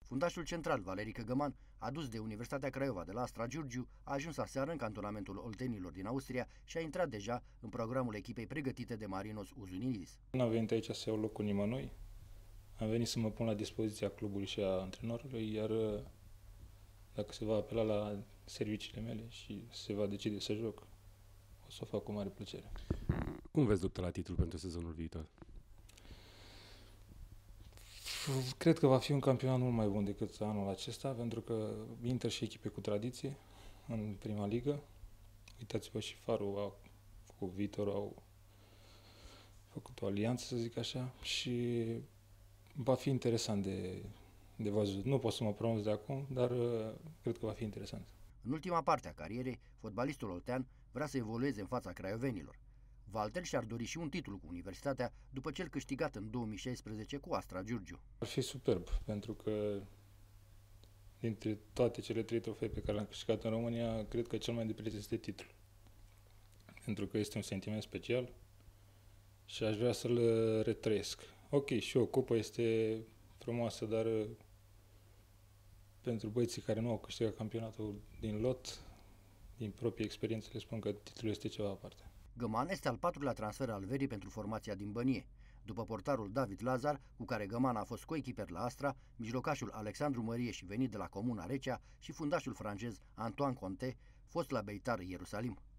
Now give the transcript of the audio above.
Fundașul central, Valerică Găman, adus de Universitatea Craiova de la Astra Giurgiu, a ajuns aseară în cantonamentul oltenilor din Austria și a intrat deja în programul echipei pregătite de Marinos Uzunidis. Nu am venit aici să iau locul nimănui, am venit să mă pun la dispoziția clubului și a antrenorului, iar dacă se va apela la serviciile mele și se va decide să joc, o să o fac cu mare plăcere. Cum vezi lupta la titlu pentru sezonul viitor? Cred că va fi un campionat mult mai bun decât anul acesta, pentru că Inter și echipe cu tradiție în prima ligă. Uitați-vă, și Farul cu Viitorul au făcut o alianță, să zic așa, și va fi interesant de văzut. Nu pot să mă pronunț de acum, dar cred că va fi interesant. În ultima parte a carierei, fotbalistul oltean vrea să evolueze în fața craiovenilor. Walter și-ar dori și un titlu cu Universitatea după cel câștigat în 2016 cu Astra Giurgiu. Ar fi superb, pentru că dintre toate cele 3 trofee pe care le-am câștigat în România, cred că cel mai de preț este titlul. Pentru că este un sentiment special și aș vrea să-l retrăiesc. Ok, și o cupă este frumoasă, dar pentru băieții care nu au câștigat campionatul din lot, din proprie experiență, le spun că titlul este ceva aparte. Găman este al 4-lea transfer al verii pentru formația din Bănie. După portarul David Lazar, cu care Găman a fost coechiper la Astra, mijlocașul Alexandru Mărieș, venit de la Comuna Recea, și fundașul francez Antoine Conte, fost la Beitar Ierusalim.